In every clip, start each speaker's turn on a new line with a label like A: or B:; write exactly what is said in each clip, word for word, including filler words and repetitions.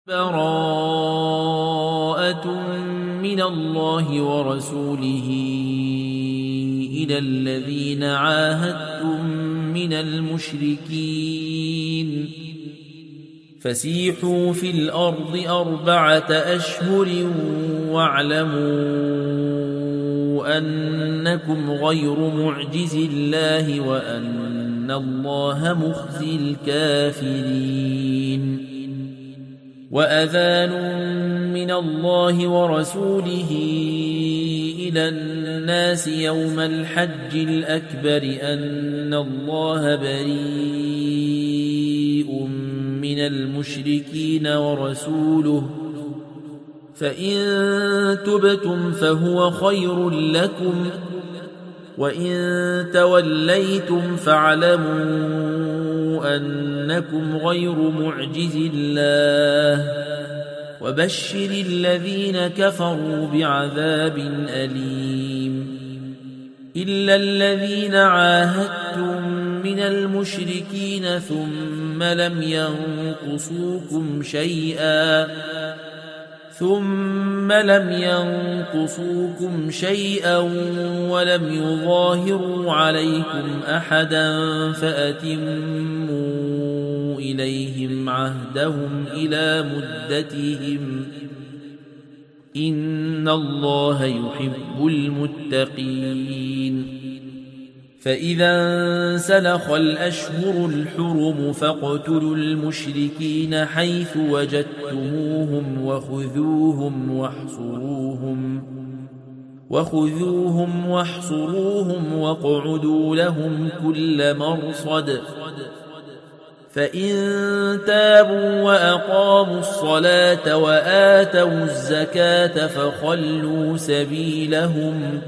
A: براءة من الله ورسوله إلى الذين عاهدتم من المشركين فسيحوا في الأرض أربعة أشهر واعلموا أنكم غير معجز الله وأن الله مخزي الكافرين. وأذان من الله ورسوله إلى الناس يوم الحج الأكبر أن الله بريء من المشركين ورسوله فإن تبتم فهو خير لكم وإن توليتم فاعلموا أنكم غير معجز الله وبشر الذين كفروا بعذاب أليم. إلا الذين عاهدتم من المشركين ثم لم ينقصوكم شيئا ثم لم ينقصوكم شيئا ولم يظاهروا عليكم أحدا فأتموا إليهم عهدهم إلى مدتهم إن الله يحب المتقين. فإذا انسلخ الأشهر الحرم فاقتلوا المشركين حيث وجدتموهم وخذوهم واحصروهم وخذوهم واحصروهم واقعدوا لهم كل مرصد. فإن تابوا وأقاموا الصلاة وآتوا الزكاة فخلوا سبيلهم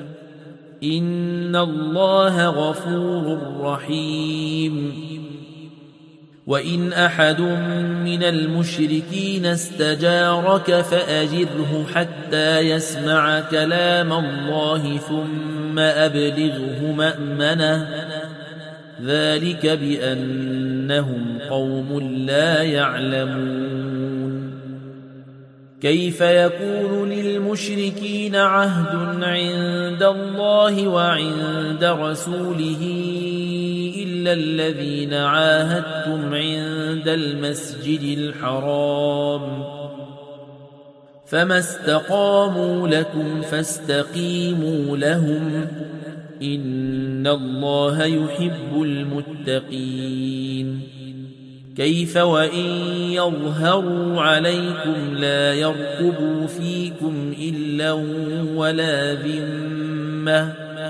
A: إن الله غفور رحيم. وإن أحد من المشركين استجارك فأجره حتى يسمع كلام الله ثم أبلغه مأمنه ذلك بأنهم قوم لا يعلمون. كيف يكون للمشركين عهد عند الله وعند رسوله إلا الذين عاهدتم عند المسجد الحرام فما استقاموا لكم فاستقيموا لهم إن الله يحب المتقين. كيف وإن يظهروا عليكم لا يرقبوا فيكم إلا ولا ذمة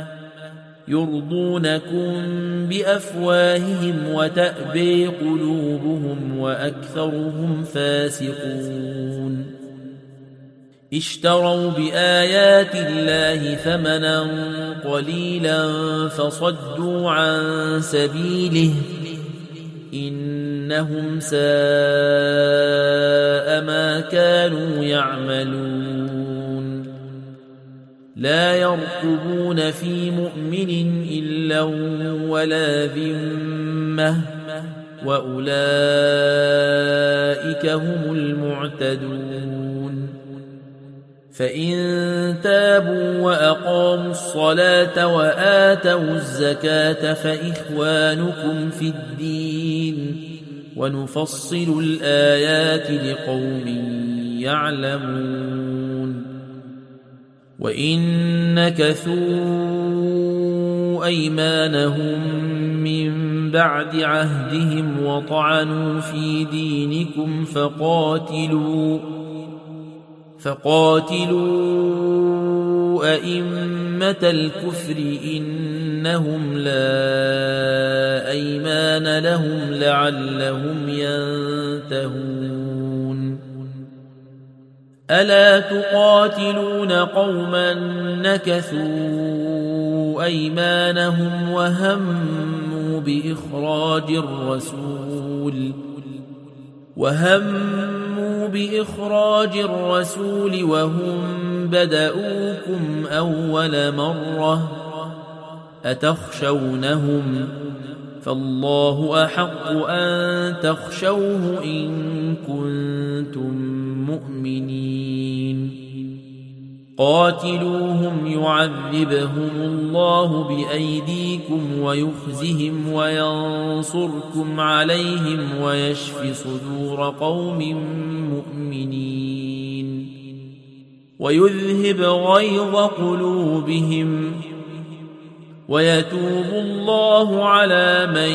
A: يرضونكم بأفواههم وتأبي قلوبهم وأكثرهم فاسقون. اشتروا بآيات الله ثمنا قليلا فصدوا عن سبيله إنهم ساء ما كانوا يعملون. لا يرقبون في مؤمن إلا ولا ذمة وأولئك هم المعتدون. فإن تابوا وأقاموا الصلاة وآتوا الزكاة فإخوانكم في الدين ونفصل الآيات لقوم يعلمون. وإن نكثوا أيمانهم من بعد عهدهم وطعنوا في دينكم فقاتلوا فقاتلوا أئمة الكفر إنهم لا أيمان لهم لعلهم ينتهون. ألا تقاتلون قوما نكثوا أيمانهم وهموا بإخراج الرسول وهموا بإخراج الرسول وهم بدؤوكم أول مرة أتخشونهم فالله أحق أن تخشوه إن كنتم مؤمنين قاتلوهم يعذبهم الله بأيديكم ويخزهم وينصركم عليهم ويشف صدور قوم مؤمنين ويذهب غيظ قلوبهم ويتوب الله على من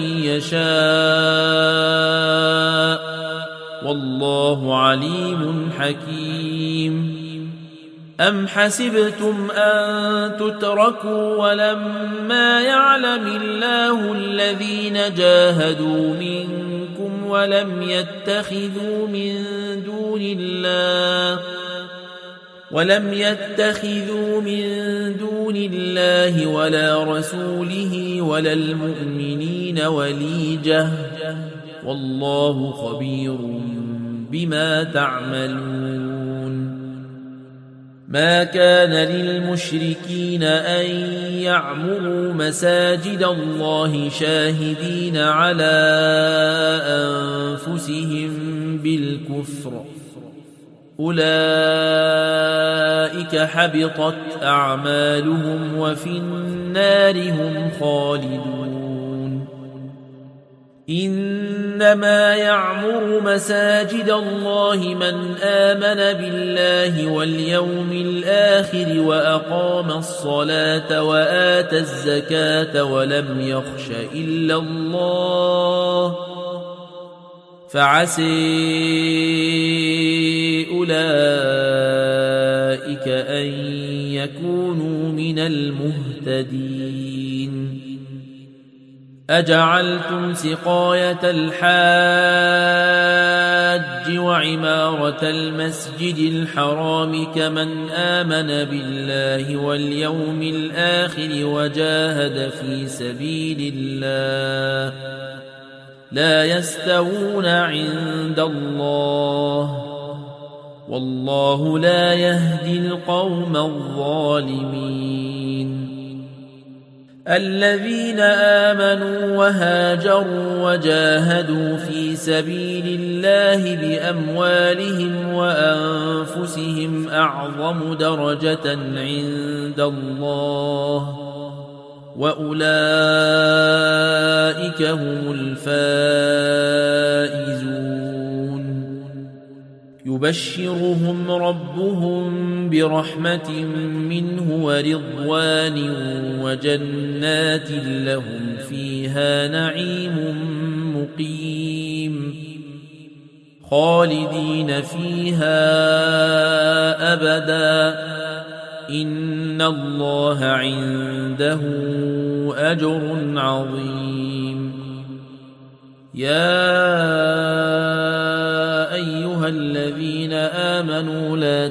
A: يشاء والله عليم حكيم أم حسبتم أن تتركوا ولما يعلم الله الذين جاهدوا منكم ولم يتخذوا من دون الله ولم يتخذوا من دون الله ولا رسوله ولا المؤمنين وليجة والله خبير بما تعملون ما كان للمشركين أن يعمروا مساجد الله شاهدين على أنفسهم بالكفر أولئك حبطت أعمالهم وفي النار هم خالدون إنما يعمر مساجد الله من آمن بالله واليوم الآخر وأقام الصلاة وآتى الزكاة ولم يخش إلا الله فعسي أولئك أن يكونوا من المهتدين أجعلتم سقاية الحاج وعمارة المسجد الحرام كمن آمن بالله واليوم الآخر وجاهد في سبيل الله لا يستوون عند الله والله لا يهدي القوم الظالمين الذين آمنوا وهاجروا وجاهدوا في سبيل الله بأموالهم وأنفسهم أعظم درجة عند الله وأولئك هم الفائزون يبشرهم ربهم برحمة منه ورضوان وجنات لهم فيها نعيم مقيم خالدين فيها أبدا إن الله عنده أجر عظيم يا أيها الذين آمنوا لا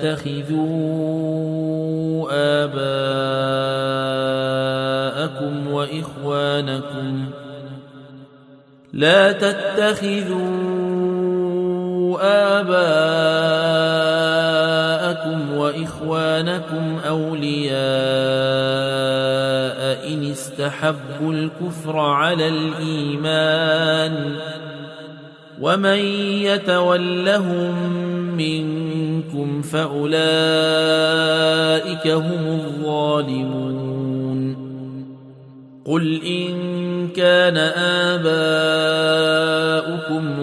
A: تتخذوا آباءكم وإخوانكم لا تتخذوا آباءكم وإخوانكم أولياء إن استحبوا الكفر على الإيمان ومن يتولهم منكم فأولئك هم الظالمون قل إن كان آباؤكم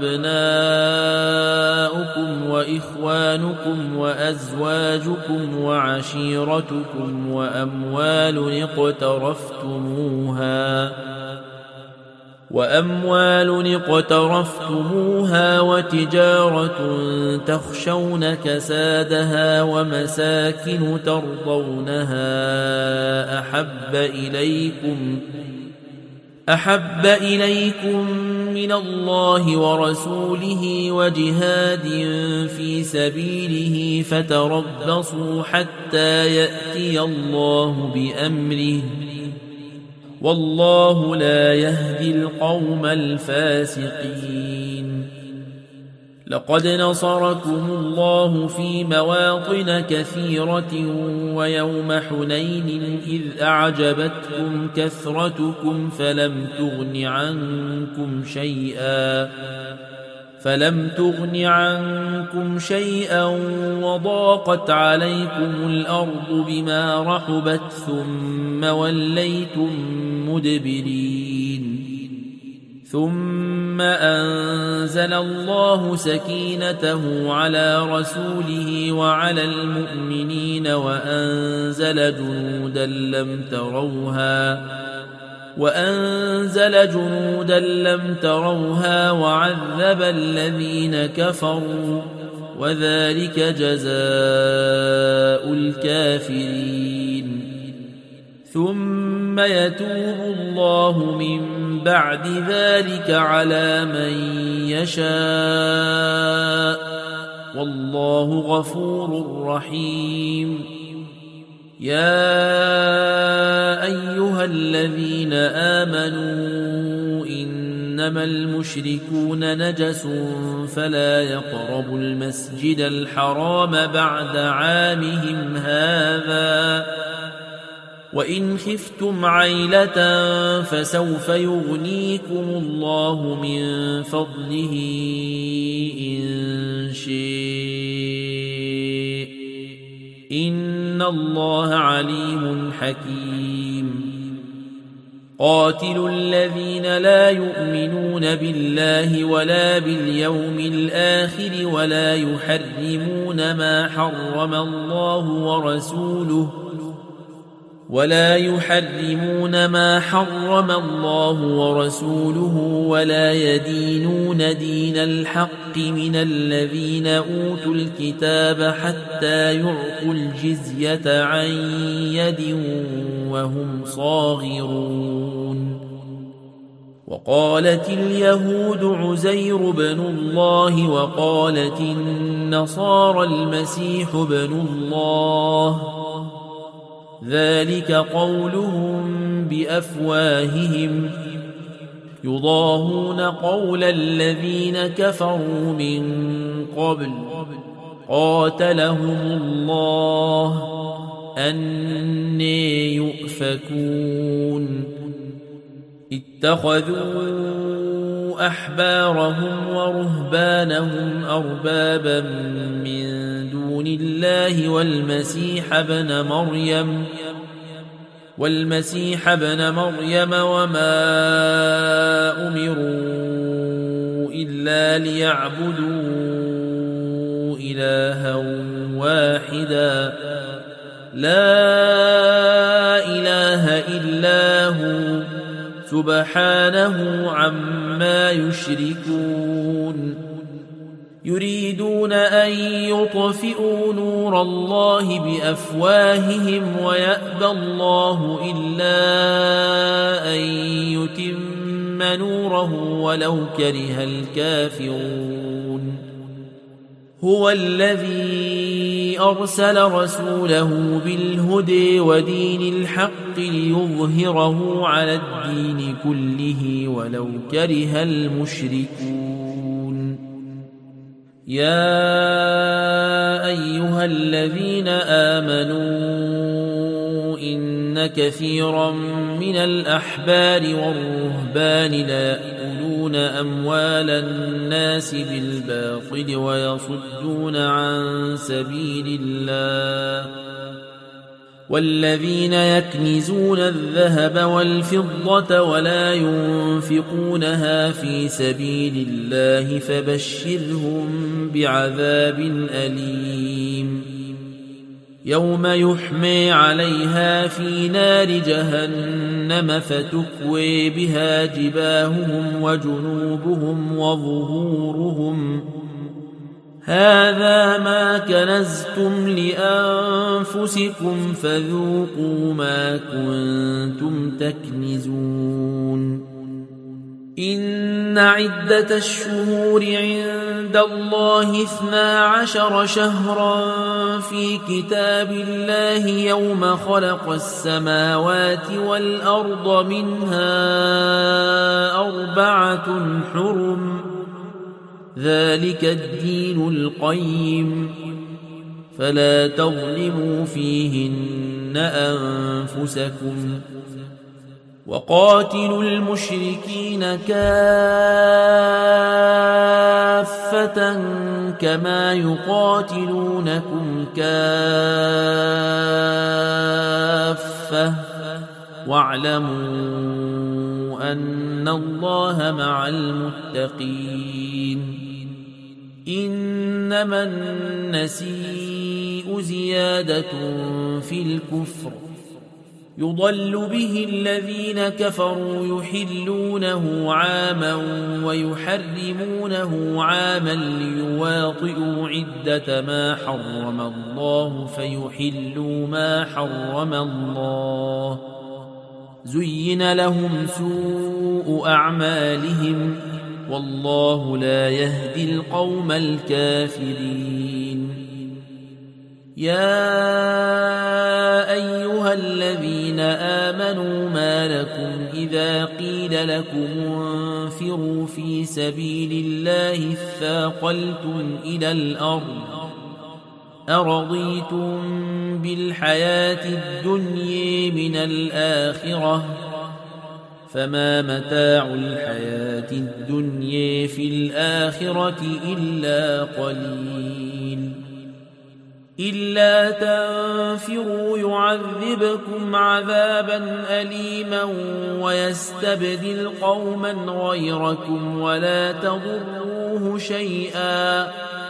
A: وأبناؤكم وإخوانكم وأزواجكم وعشيرتكم وأموال اقترفتموها وأموال اقترفتموها وتجارة تخشون كسادها ومساكن ترضونها أحب إليكم أحب إليكم من الله ورسوله وجهاد في سبيله فتربصوا حتى يأتي الله بأمره والله لا يهدي القوم الفاسقين لقد نصركم الله في مواطن كثيرة ويوم حنين إذ أعجبتكم كثرتكم فلم تغن عنكم شيئا فلم تغن عنكم شيئا وضاقت عليكم الأرض بما رحبت ثم وليتم مدبرين ثم أنزل الله سكينته على رسوله وعلى المؤمنين وأنزل جنودا لم تروها وأنزل جنودا لم تروها وعذب الذين كفروا وذلك جزاء الكافرين ثم يتوب الله من بعد ذلك على من يشاء والله غفور رحيم يا أيها الذين آمنوا إنما المشركون نجس فلا يقربوا المسجد الحرام بعد عامهم هذا وإن خفتم عيلة فسوف يغنيكم الله من فضله إن شاء إن الله عليم حكيم قاتلوا الذين لا يؤمنون بالله ولا باليوم الآخر ولا يحرمون ما حرم الله ورسوله ولا يحرمون ما حرم الله ورسوله ولا يدينون دين الحق من الذين أوتوا الكتاب حتى يعطوا الجزية عن يد وهم صاغرون وقالت اليهود عزير بن الله وقالت النصارى المسيح بن الله ذلك قولهم بأفواههم يضاهون قول الذين كفروا من قبل قاتلهم الله أنى يؤفكون اتخذوا أحبارهم ورهبانهم أربابا من دون الله والمسيح ابن مريم والمسيح ابن مريم وما أمروا إلا ليعبدوا إلها واحدا لا إله إلا هو سبحانه عما يشركون يريدون أن يطفئوا نور الله بأفواههم ويأبى الله إلا أن يتم نوره ولو كره الكافرون هو الذي أرسل رسوله بالهدى ودين الحق ليظهره على الدين كله ولو كره المشركون يا أيها الذين آمنوا إن كثيرا من الأحبار والرهبان لا يأكلون أموال الناس بالباطل ويصدون عن سبيل الله والذين يكنزون الذهب والفضة ولا ينفقونها في سبيل الله فبشرهم بعذاب أليم يوم يحمى عليها في نار جهنم فتكوي بها جباههم وجنوبهم وظهورهم هذا ما كنزتم لأنفسكم فذوقوا ما كنتم تكنزون إن عدة الشهور عند الله اثنا عشر شهرا في كتاب الله يوم خلق السماوات والأرض منها أربعة حرم ذلك الدين القيم فلا تظلموا فيهن أنفسكم وقاتلوا المشركين كافة كما يقاتلونكم كافة واعلموا أن الله مع المتقين إنما النسيء زيادة في الكفر يضل به الذين كفروا يحلونه عاما ويحرمونه عاما ليواطئوا عدة ما حرم الله فيحلوا ما حرم الله زين لهم سوء أعمالهم والله لا يهدي القوم الكافرين يا أيها الذين آمنوا ما لكم إذا قيل لكم انفروا في سبيل الله اثاقلتم إلى الأرض أرضيتم بالحياة الدنيا من الآخرة فما متاع الحياة الدنيا في الآخرة إلا قليل إلا تنفروا يعذبكم عذابا أليما ويستبدل قوما غيركم ولا تضروه شيئا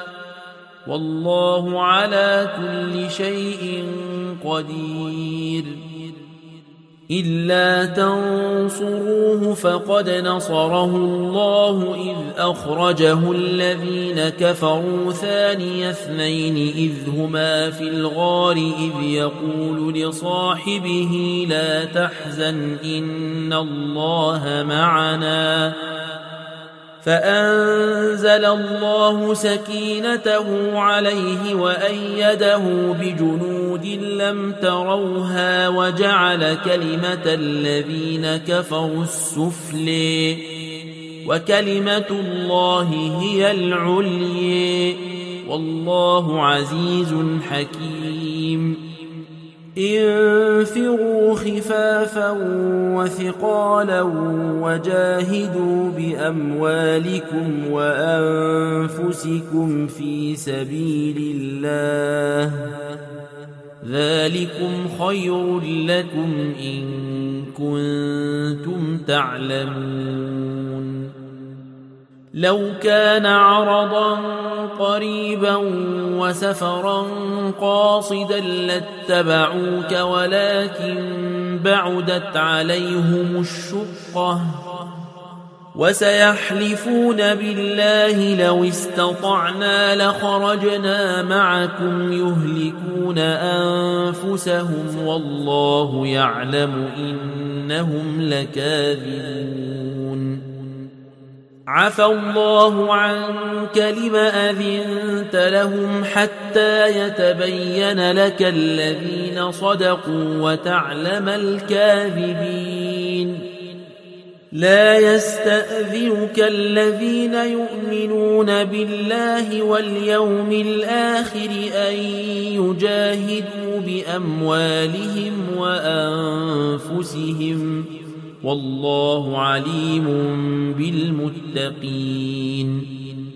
A: والله على كل شيء قدير إلا تنصروه فقد نصره الله إذ أخرجه الذين كفروا ثاني اثنين إذ هما في الغار إذ يقول لصاحبه لا تحزن إن الله معنا فأنزل الله سكينته عليه وأيده بجنود لم تروها وجعل كلمة الذين كفروا السفلى وكلمة الله هي العليا والله عزيز حكيم انفروا خفافا وثقالا وجاهدوا بأموالكم وأنفسكم في سبيل الله ذلكم خير لكم إن كنتم تعلمون لو كان عرضا قريبا وسفرا قاصدا لاتبعوك ولكن بعدت عليهم الشقة وسيحلفون بالله لو استطعنا لخرجنا معكم يهلكون أنفسهم والله يعلم إنهم لكاذبون عفى الله عنك لم أذنت لهم حتى يتبين لك الذين صدقوا وتعلم الكاذبين لا يستأذنك الذين يؤمنون بالله واليوم الآخر أن يجاهدوا بأموالهم وأنفسهم والله عليم بالمتقين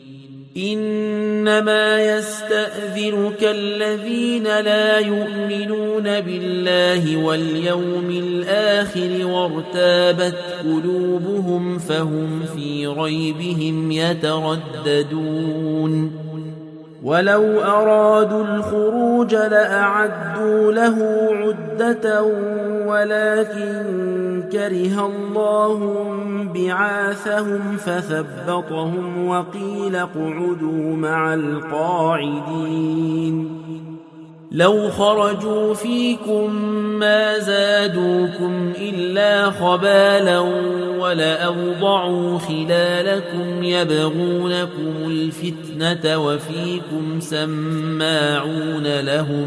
A: إنما يستأذنك الذين لا يؤمنون بالله واليوم الآخر وارتابت قلوبهم فهم في ريبهم يترددون ولو أرادوا الخروج لأعدوا له عدة ولكن كره الله بعاثهم فثبطهم وقيل اقعدوا مع القاعدين لو خرجوا فيكم ما زادوكم إلا خبالا ولأوضعوا خلالكم يبغونكم الفتنة وفيكم سماعون لهم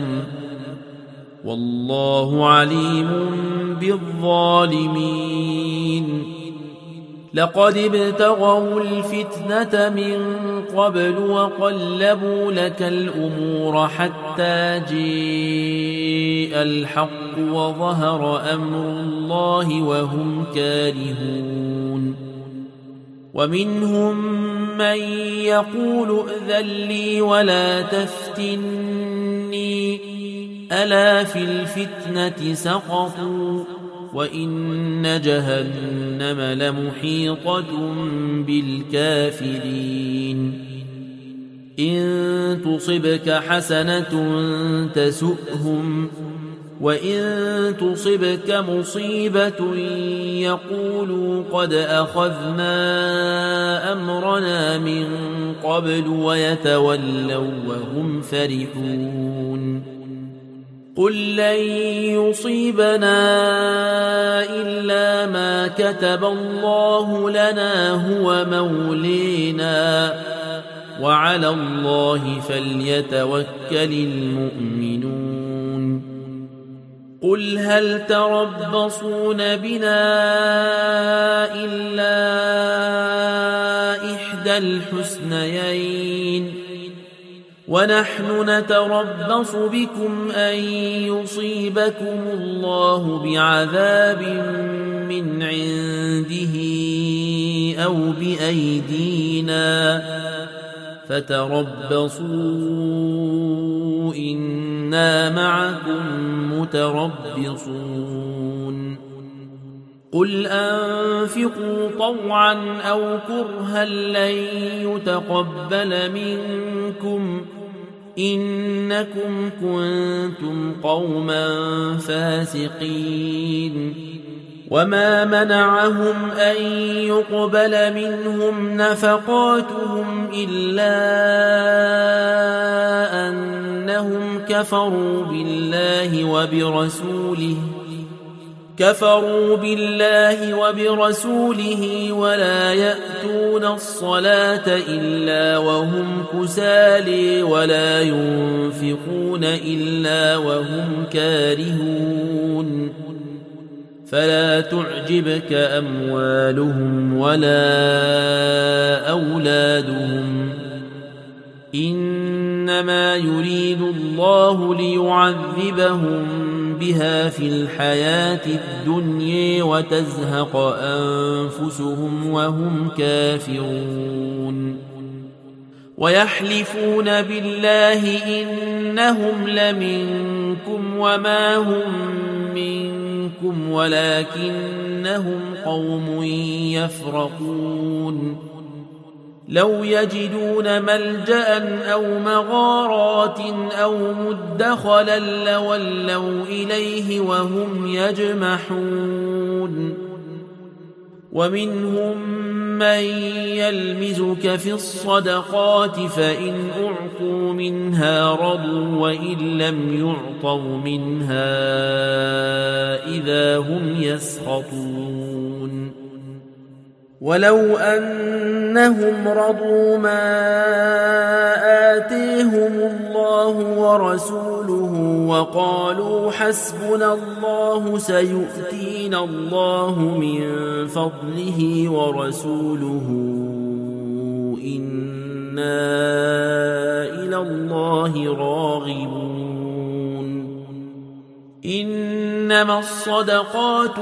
A: والله عليم بالظالمين لقد ابتغوا الفتنة من قبل وقلبوا لك الأمور حتى جاء الحق وظهر أمر الله وهم كارهون ومنهم من يقول ائذن لي ولا تفتني ألا في الفتنة سقطوا وإن جهنم لمحيطة بالكافرين إن تصبك حسنة تسؤهم وإن تصبك مصيبة يقولوا قد أخذنا أمرنا من قبل ويتولوا وهم فرحون قل لن يصيبنا إلا ما كتب الله لنا هو مولينا وعلى الله فليتوكل المؤمنون قل هل تربصون بنا إلا إحدى الحسنيين ونحن نتربص بكم أن يصيبكم الله بعذاب من عنده أو بأيدينا فتربصوا إنا معكم متربصون قل أنفقوا طوعا أو كرها لن يتقبل منكم إنكم كنتم قوما فاسقين وما منعهم أن يقبل منهم نفقاتهم إلا أنهم كفروا بالله وبرسوله كفروا بالله وبرسوله ولا يأتون الصلاة إلا وهم كسالى ولا ينفقون إلا وهم كارهون فلا تعجبك أموالهم ولا أولادهم إنما يريد الله ليعذبهم بها في الحياة الدنيا وتزهق أنفسهم وهم كافرون ويحلفون بالله إنهم لمنكم وما هم منكم ولكنهم قوم يفرقون لو يجدون ملجأ أو مغارات أو مدخلا لولوا إليه وهم يجمحون ومنهم من يلمزك في الصدقات فإن أعطوا منها رضوا وإن لم يعطوا منها إذا هم يسخطون ولو أنهم رضوا ما آتيهم الله ورسوله وقالوا حسبنا الله سيؤتينا الله من فضله ورسوله إنا إلى الله راغبون إنما الصدقات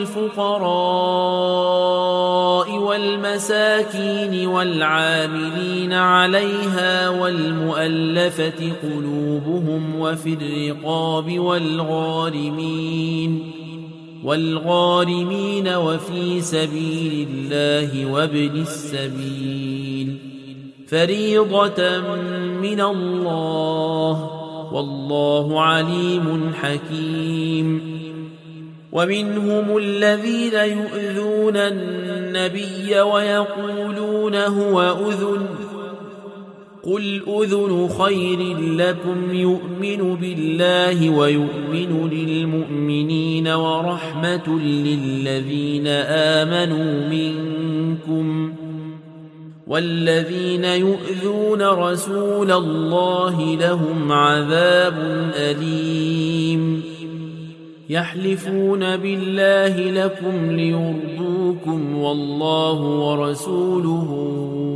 A: للفقراء والمساكين والعاملين عليها والمؤلفة قلوبهم وفي الرقاب والغارمين والغارمين وفي سبيل الله وابن السبيل فريضة من الله والله عليم حكيم ومنهم الذين يؤذون النبي ويقولون هو أذن قل أذن خير لكم يؤمن بالله ويؤمن للمؤمنين ورحمة للذين آمنوا منكم والذين يؤذون رسول الله لهم عذاب أليم يحلفون بالله لكم ليرضوكم والله ورسوله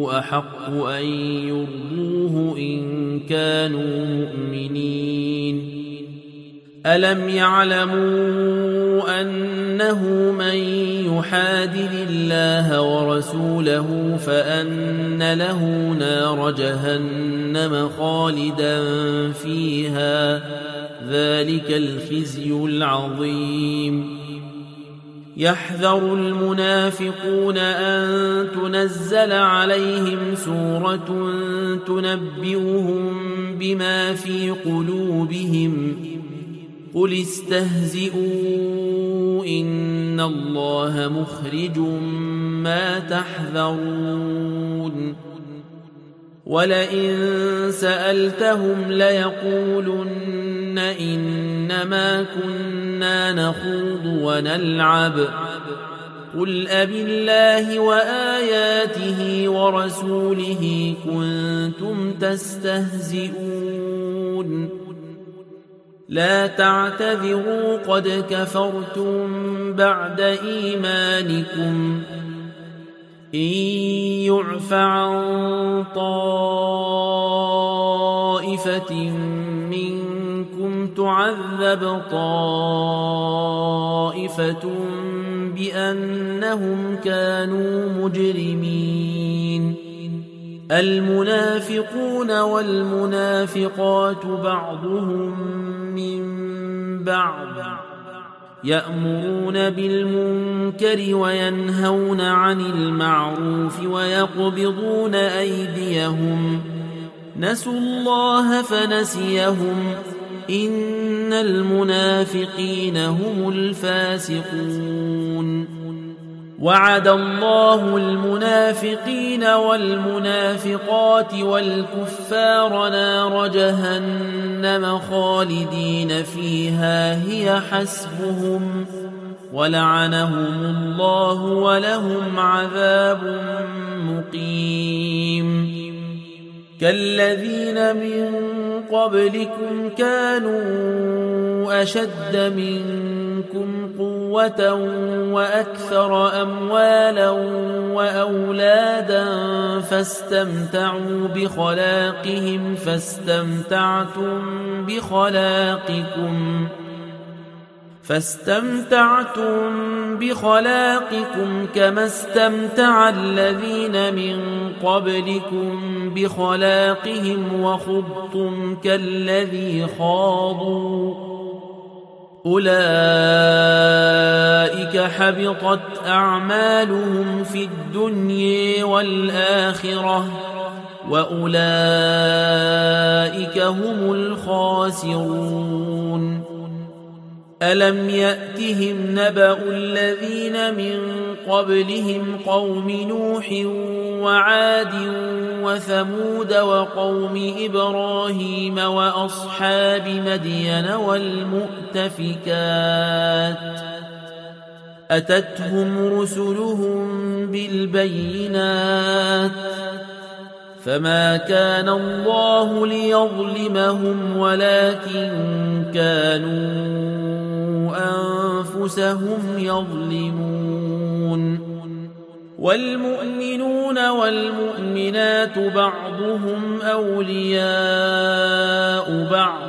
A: أحق أن يرضوه إن كانوا مؤمنين. ألم يعلموا أنه من يحادد الله ورسوله فأن له نار جهنم خالدا فيها ذلك الخزي العظيم. يحذر المنافقون أن تنزل عليهم سورة تنبئهم بما في قلوبهم قل استهزئوا إن الله مخرج ما تحذرون. ولئن سألتهم ليقولن إنما كنا نخوض ونلعب قل أبالله وآياته ورسوله كنتم تستهزئون لا تعتذروا قد كفرتم بعد إيمانكم إن يعف عن طائفة منكم تعذب طائفة بأنهم كانوا مجرمين. المنافقون والمنافقات بعضهم من بعض يأمرون بالمنكر وينهون عن المعروف ويقبضون أيديهم نسوا الله فنسيهم إن المنافقين هم الفاسقون. وعد الله المنافقين والمنافقات والكفار نار جهنم خالدين فيها هي حسبهم ولعنهم الله ولهم عذاب مقيم. كالذين من قبلكم كانوا أشد منكم قوة وأكثر أموالا وأولادا فاستمتعوا بخلاقهم فاستمتعتم بخلاقكم فاستمتعتم بخلاقكم كما استمتع الذين من قبلكم بخلاقهم وخضتم كالذي خاضوا أولئك حبطت أعمالهم في الدنيا والآخرة وأولئك هم الخاسرون. ألم يأتهم نبأ الذين من قبلهم قوم نوح وعاد وثمود وقوم إبراهيم وأصحاب مدين والمؤتفكات أتتهم رسلهم بالبينات فما كان الله ليظلمهم ولكن كانوا أنفسهم يظلمون. والمؤمنون والمؤمنات بعضهم أولياء بعض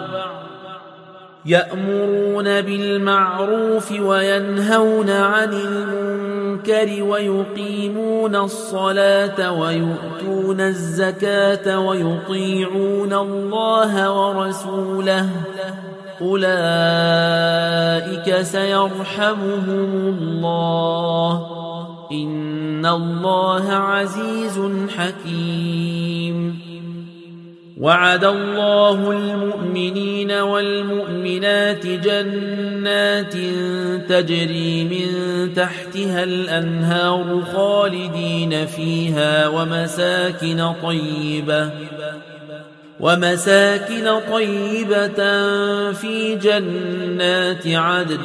A: يأمرون بالمعروف وينهون عن المنكر ويقيمون الصلاة ويؤتون الزكاة ويطيعون الله ورسوله أولئك سيرحمهم الله إن الله عزيز حكيم. وعد الله المؤمنين والمؤمنات جنات تجري من تحتها الأنهار خالدين فيها ومساكن طيبة ومساكن طيبة في جنات عدن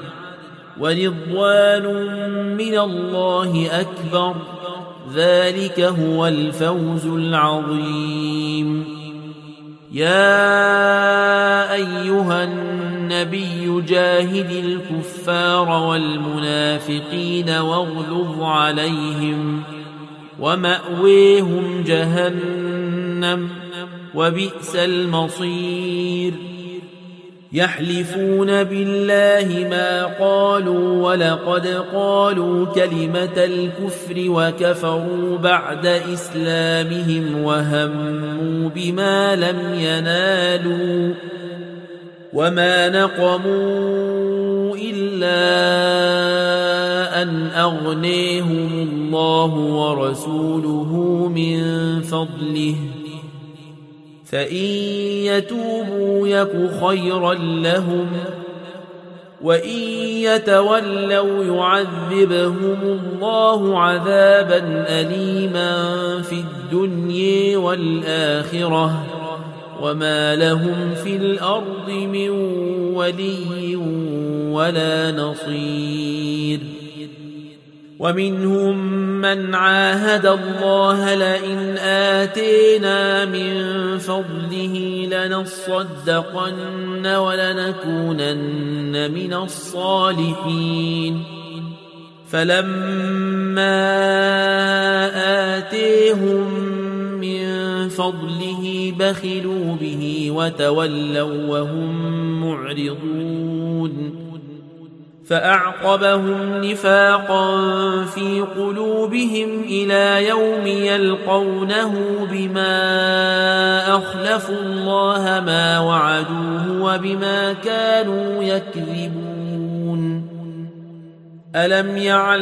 A: ورضوان من الله أكبر ذلك هو الفوز العظيم. يا أيها النبي جاهد الكفار والمنافقين واغلظ عليهم ومأويهم جهنم وبئس المصير يحلفون بالله ما قالوا ولقد قالوا كلمة الكفر وكفروا بعد إسلامهم وهموا بما لم ينالوا وما نقموا إلا أن أغنيهم الله ورسوله من فضله فإن يتوبوا يك خيرا لهم وإن يتولوا يعذبهم الله عذابا أليما في الدنيا والآخرة وما لهم في الأرض من ولي ولا نصير ومنهم من عاهد الله لئن آتينا من فضله لنصدقن ولنكونن من الصالحين فلما آتيهم من فضله بخلوا به وتولوا وهم معرضون فأعقبهم نفاقا في قلوبهم إلى يوم يلقونه بما أخلفوا الله ما وعدوه وبما كانوا يكذبون ألم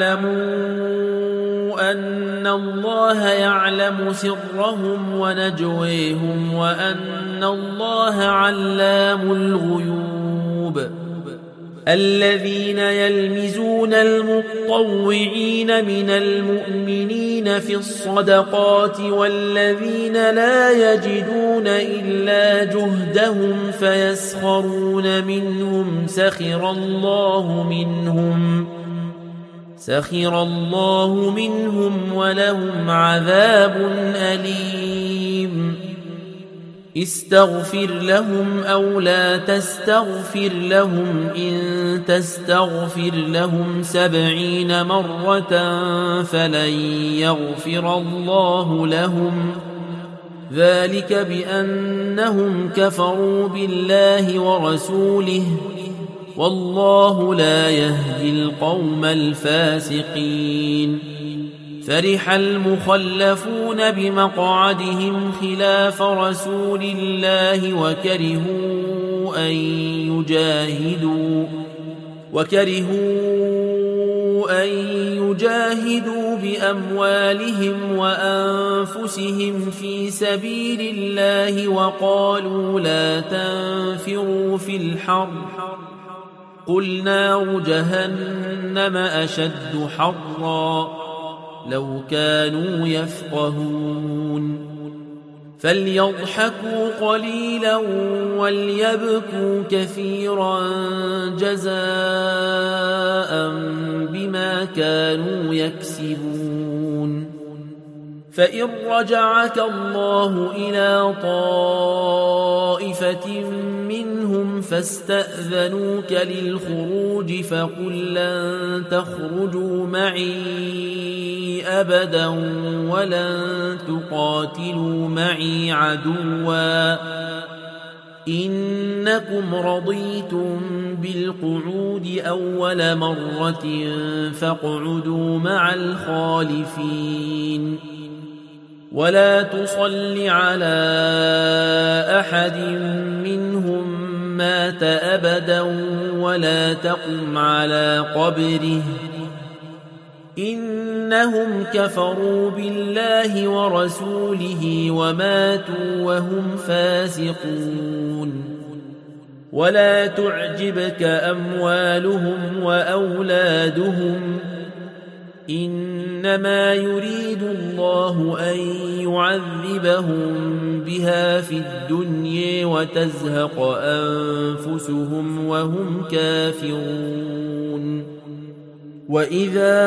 A: يعلموا أن الله يعلم سرهم ونجويهم وأن الله علام الغيوب الذين يلمزون المطوعين من المؤمنين في الصدقات والذين لا يجدون إلا جهدهم فيسخرون منهم سخر الله منهم سخر الله منهم ولهم عذاب أليم استغفر لهم أو لا تستغفر لهم إن تستغفر لهم سبعين مرة فلن يغفر الله لهم ذلك بأنهم كفروا بالله ورسوله والله لا يهدي القوم الفاسقين فرح المخلفون بمقعدهم خلاف رسول الله وكرهوا أن يجاهدوا وكرهوا أن يجاهدوا بأموالهم وأنفسهم في سبيل الله وقالوا لا تنفروا في الحر قل نار جهنم أشد حرا لو كانوا يفقهون فليضحكوا قليلا وليبكوا كثيرا جزاء بما كانوا يكسبون فإن رجعك الله إلى طائفة منهم فاستأذنوك للخروج فقل لن تخرجوا معي أبدا ولن تقاتلوا معي عدوا إنكم رضيتم بالقعود أول مرة فاقعدوا مع الخالفين ولا تصل على أحد منهم مات أبدا ولا تقم على قبره إنهم كفروا بالله ورسوله وماتوا وهم فاسقون ولا تعجبك أموالهم وأولادهم إنما يريد الله أن يعذبهم بها في الدنيا وتزهق أنفسهم وهم كافرون وإذا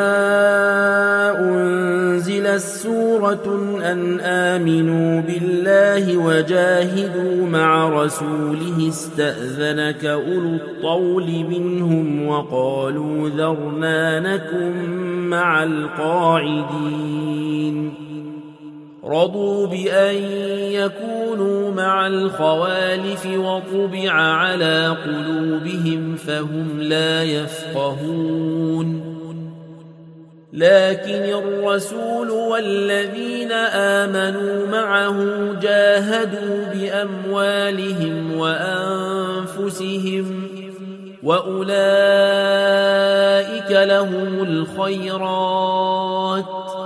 A: أنزلت سورة أن آمنوا بالله وجاهدوا مع رسوله استأذنك أولو الطول منهم وقالوا ذرنا نكن مع القاعدين رضوا بأن يكونوا مع الخوالف وطبع على قلوبهم فهم لا يفقهون لكن الرسول والذين آمنوا معه جاهدوا بأموالهم وأنفسهم وأولئك لهم الخيرات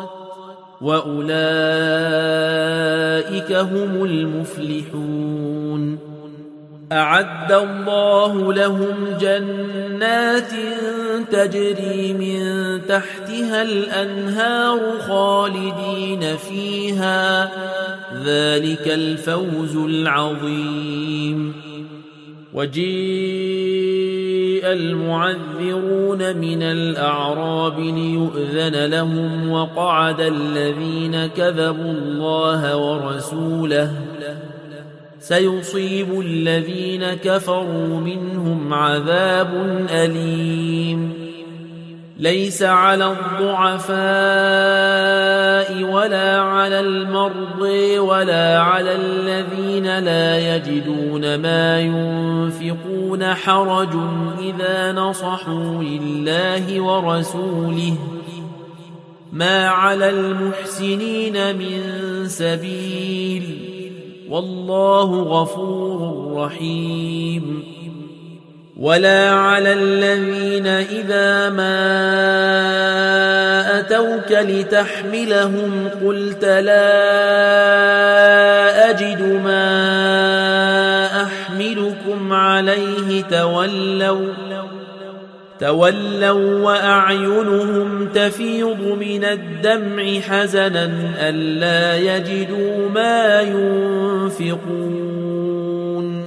A: وأولئك هم المفلحون أعد الله لهم جنات تجري من تحتها الأنهار خالدين فيها ذلك الفوز العظيم وجيء المعذرون من الأعراب ليؤذن لهم وقعد الذين كذبوا الله ورسوله سيصيب الذين كفروا منهم عذاب أليم ليس على الضعفاء ولا على المرضى ولا على الذين لا يجدون ما ينفقون حرج إذا نصحوا لله ورسوله ما على المحسنين من سبيل والله غفور رحيم ولا على الذين إذا ما أتوك لتحملهم قلت لا أجد ما أحملكم عليه تولوا تولوا وأعينهم تفيض من الدمع حزنا ألا يجدوا ما ينفقون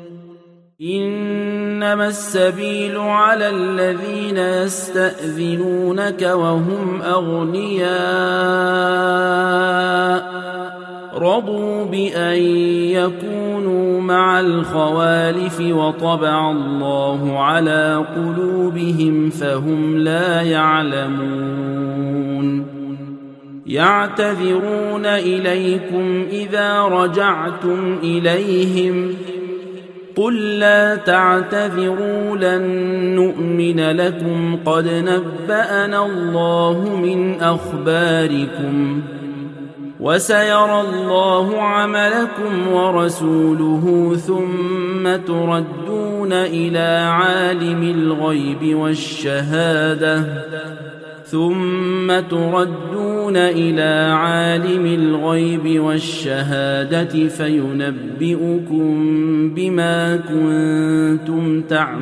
A: إنما السبيل على الذين يستأذنونك وهم أغنياء رضوا بأن يكونوا مع الخوالف وطبع الله على قلوبهم فهم لا يعلمون يعتذرون إليكم إذا رجعتم إليهم قل لا تعتذروا لن نؤمن لكم قد نبأنا الله من أخباركم وسيرى الله عملكم ورسوله ثم تردون إلى عالم الغيب والشهادة ثم تردون إلى عالم الغيب والشهادة فينبئكم بما كنتم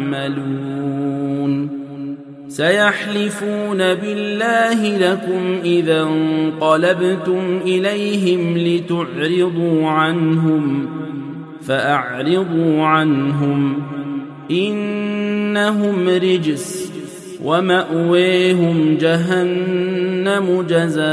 A: تعملون سيحلفون بالله لكم إذا انقلبتم إليهم لتعرضوا عنهم فأعرضوا عنهم إنهم رجس ومأويهم جهنم جزاء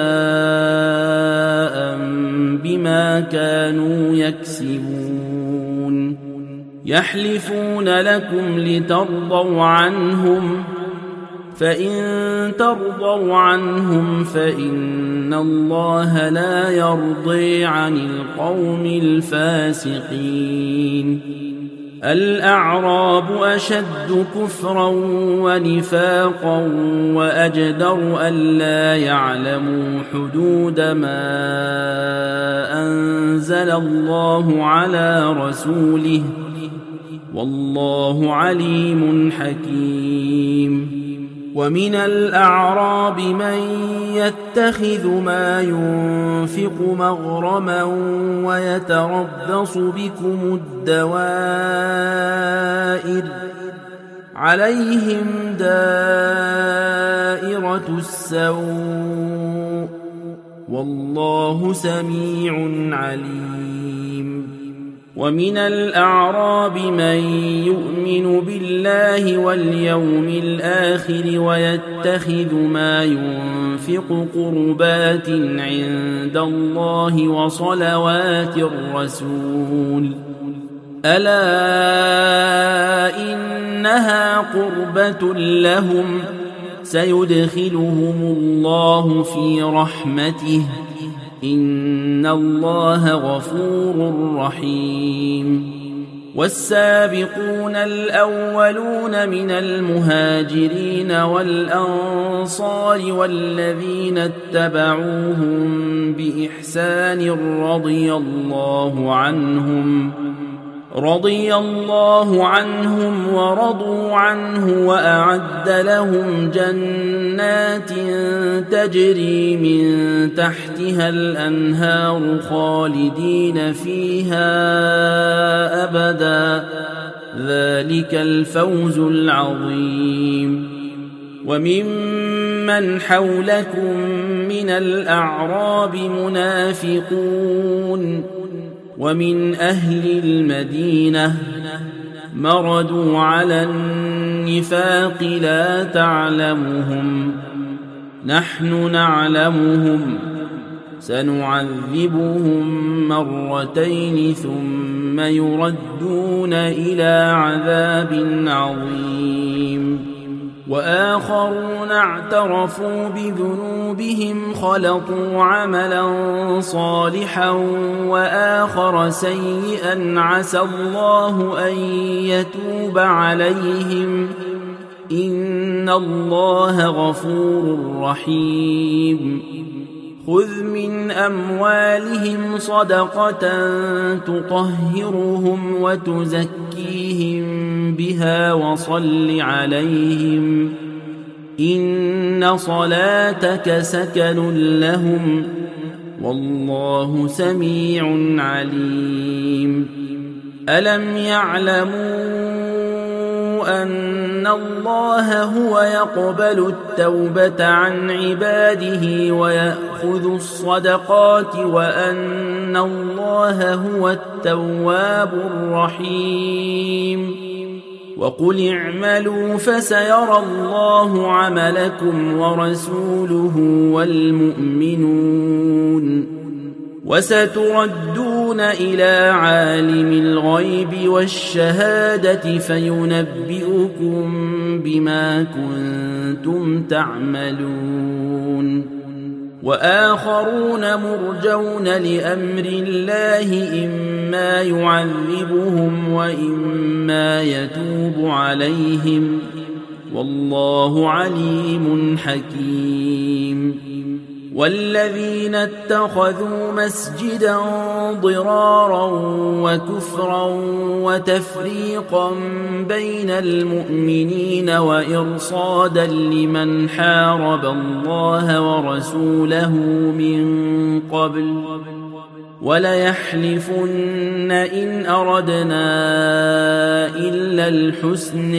A: بما كانوا يكسبون يحلفون لكم لترضوا عنهم فإن ترضوا عنهم فإن الله لا يرضي عن القوم الفاسقين الأعراب أشد كفرا ونفاقا وأجدر ألا يعلموا حدود ما أنزل الله على رسوله والله عليم حكيم ومن الأعراب من يتخذ ما ينفق مغرما ويتربص بكم الدوائر عليهم دائرة السوء والله سميع عليم ومن الأعراب من يؤمن بالله واليوم الآخر ويتخذ ما ينفق قربات عند الله وصلوات الرسول ألا إنها قربة لهم سيدخلهم الله في رحمته إن الله غفور رحيم والسابقون الأولون من المهاجرين والأنصار والذين اتبعوهم بإحسان رضي الله عنهم رضي الله عنهم ورضوا عنه وأعد لهم جنات تجري من تحتها الأنهار خالدين فيها أبدا ذلك الفوز العظيم وممن حولكم من الأعراب منافقون ومن أهل المدينة مردوا على النفاق لا تعلمهم نحن نعلمهم سنعذبهم مرتين ثم يردون إلى عذاب عظيم وآخرون اعترفوا بذنوبهم خلطوا عملا صالحا وآخر سيئا عسى الله أن يتوب عليهم إن الله غفور رحيم خذ من أموالهم صدقة تطهرهم وتزكيهم بها وصل عليهم إن صلاتك سكن لهم والله سميع عليم ألم يعلموا أن الله هو يقبل التوبة عن عباده ويأخذ الصدقات وأن الله هو التواب الرحيم وقل اعملوا فسيرى الله عملكم ورسوله والمؤمنون وستردون إلى عالم الغيب والشهادة فينبئكم بما كنتم تعملون وآخرون مرجون لأمر الله إما يعذبهم وإما يتوب عليهم والله عليم حكيم والذين اتخذوا مسجدا ضرارا وكفرا وتفريقا بين المؤمنين وإرصادا لمن حارب الله ورسوله من قبل وليحلفن إن أردنا إلا الحسن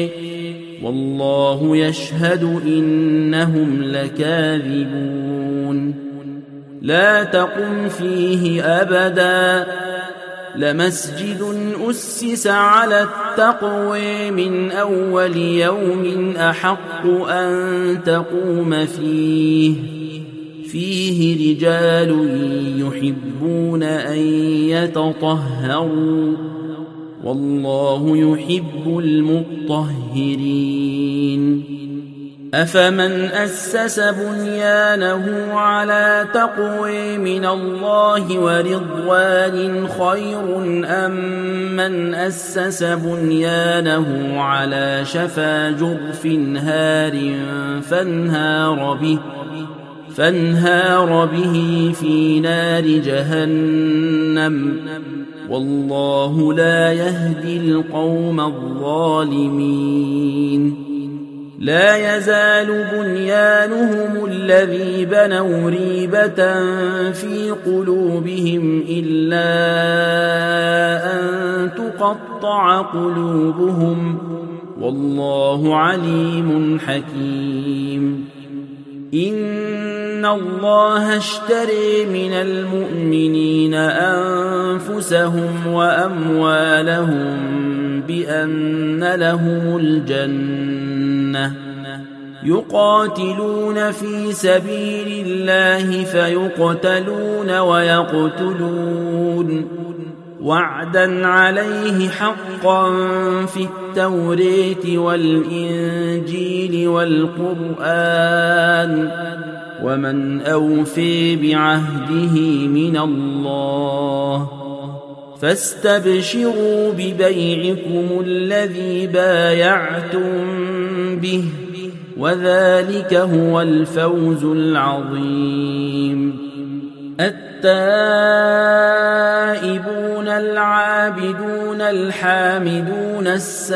A: والله يشهد إنهم لكاذبون لا تقم فيه أبدا لمسجد أسس على التقوى من أول يوم أحق أن تقوم فيه فيه رجال يحبون أن يتطهروا والله يحب المطهرين أفمن أسس بنيانه على تقوى من الله ورضوان خير أم من أسس بنيانه على شفا جرف هار فانهار به فانهار به في نار جهنم والله لا يهدي القوم الظالمين لا يزال بنيانهم الذي بنوا ريبة في قلوبهم إلا أن تقطع قلوبهم والله عليم حكيم إن الله اشتري من المؤمنين أنفسهم وأموالهم بأن لهم الجنة يقاتلون في سبيل الله فيقتلون ويقتلون وعدا عليه حقا في التوراة والإنجيل والقرآن ومن أوفي بعهده من الله فاستبشروا ببيعكم الذي بايعتم به وذلك هو الفوز العظيم. التائبون العابدون الحامدون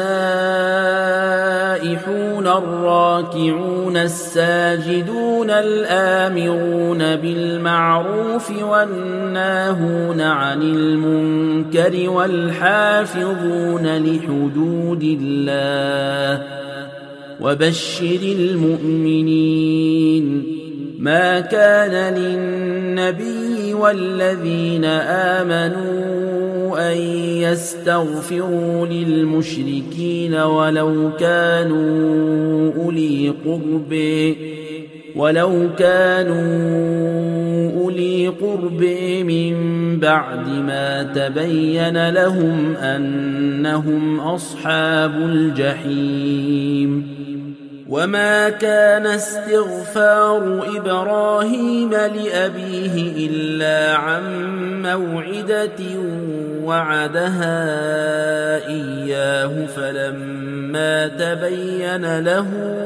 A: السائحون الراكعون الساجدون الآمرون بالمعروف والناهون عن المنكر والحافظون لحدود الله وبشر المؤمنين. ما كان للنبي والذين آمنوا أن يستغفروا للمشركين ولو كانوا أولي قرب ولو كانوا أولي قرب من بعد ما تبين لهم أنهم أصحاب الجحيم. وما كان استغفار إبراهيم لأبيه إلا عن موعدة وعدها إياه فلما تبين له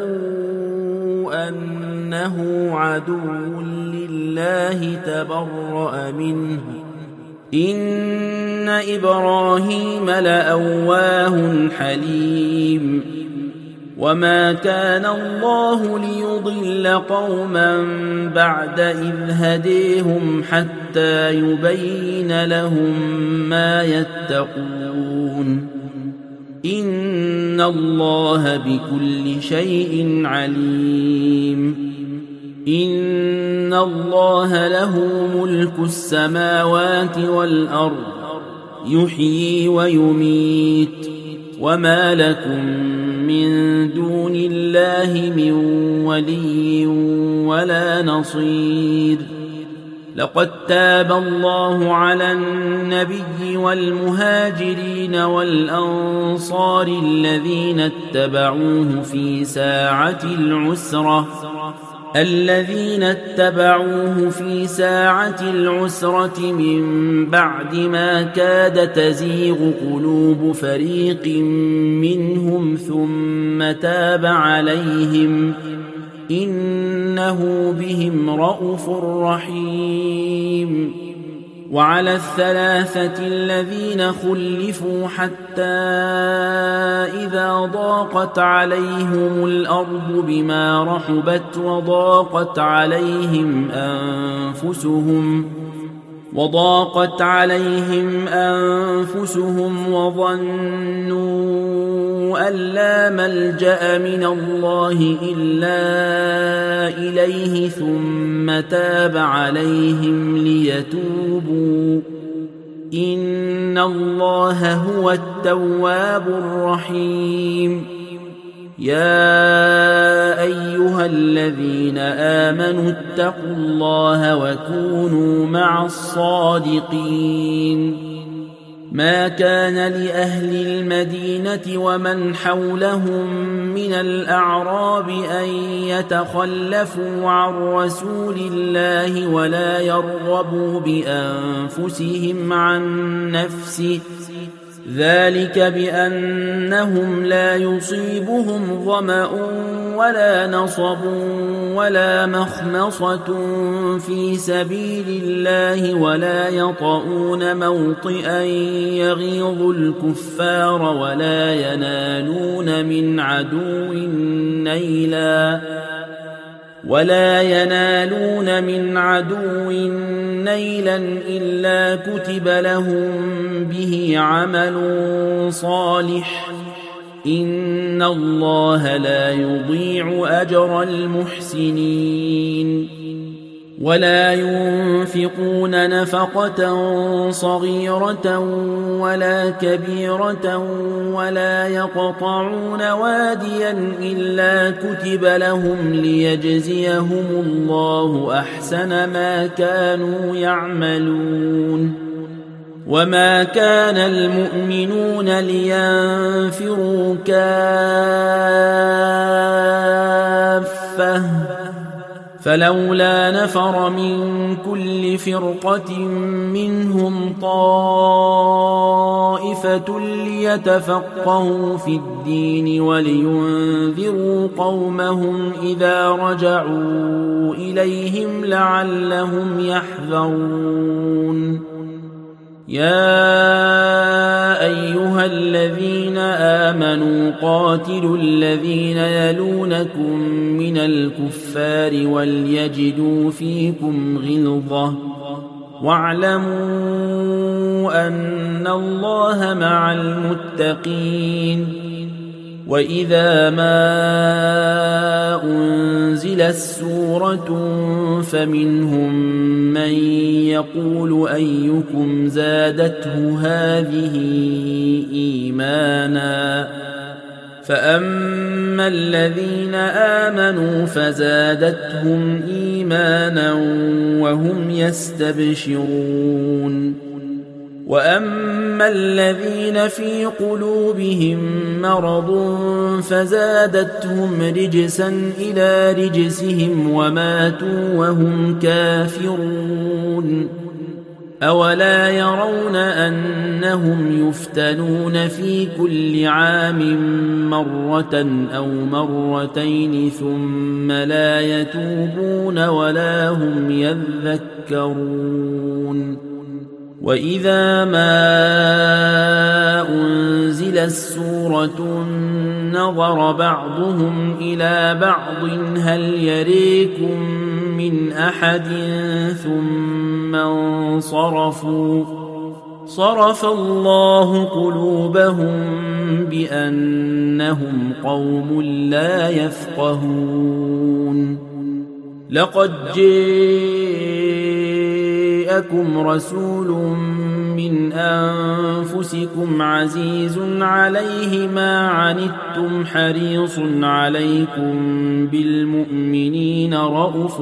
A: أنه عدو لله تبرأ منه إن إبراهيم لأواه حليم. وما كان الله ليضل قوما بعد إذ هديهم حتى يبين لهم ما يتقون إن الله بكل شيء عليم. إن الله له ملك السماوات والأرض يحيي ويميت وما لكم من دون الله من ولي ولا نصير. لقد تاب الله على النبي والمهاجرين والأنصار الذين اتبعوه في ساعة العسرة الذين اتبعوه في ساعة العسرة من بعد ما كاد تزيغ قلوب فريق منهم ثم تاب عليهم إنه بهم رءوف رحيم. وعلى الثلاثة الذين خلفوا حتى إذا ضاقت عليهم الأرض بما رحبت وضاقت عليهم أنفسهم وضاقت عليهم أنفسهم وظنوا أن لا ملجأ من الله إلا إليه ثم تاب عليهم ليتوبوا إن الله هو التواب الرحيم. يا أيها الذين آمنوا اتقوا الله وكونوا مع الصادقين. ما كان لأهل المدينة ومن حولهم من الأعراب أن يتخلفوا عن رسول الله ولا يرغبوا بأنفسهم عن نفسه ذلك بأنهم لا يصيبهم ظمأ ولا نصب ولا مخمصة في سبيل الله ولا يطؤون موطئا يغيظ الكفار ولا ينالون من عدو نيلا ولا ينالون من عدو نيلا إلا كتب لهم به عمل صالح إن الله لا يضيع أجر المحسنين ولا ينفقون نفقة صغيرة ولا كبيرة ولا يقطعون واديا إلا كتب لهم ليجزيهم الله أحسن ما كانوا يعملون وما كان المؤمنون لينفروا كافة فلولا نفر من كل فرقة منهم طائفة ليتفقهوا في الدين ولينذروا قومهم إذا رجعوا إليهم لعلهم يحذرون يا أيها الذين آمنوا قاتلوا الذين يلونكم من الكفار وليجدوا فيكم غلظة واعلموا أن الله مع المتقين وإذا ما أنزلت سورة فمنهم من يقول أيكم زادته هذه إيمانا فأما الذين آمنوا فزادتهم إيمانا وهم يستبشرون وأما الذين في قلوبهم مرض فزادتهم رجسا إلى رجسهم وماتوا وهم كافرون أولا يرون أنهم يفتنون في كل عام مرة أو مرتين ثم لا يتوبون ولا هم يذكرون وإذا ما أنزلت سورة نظر بعضهم إلى بعض هل يريكم من أحد ثم انصرفوا صرف الله قلوبهم بأنهم قوم لا يفقهون لقد جاءكم رسول من أنفسكم عزيز عليه ما عنتم حريص عليكم بالمؤمنين رءوف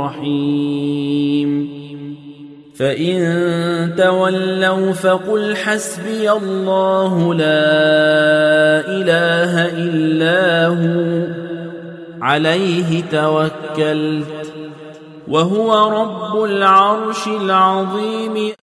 A: رحيم فإن تولوا فقل حسبي الله لا إله إلا هو عليه توكلت وهو رب العرش العظيم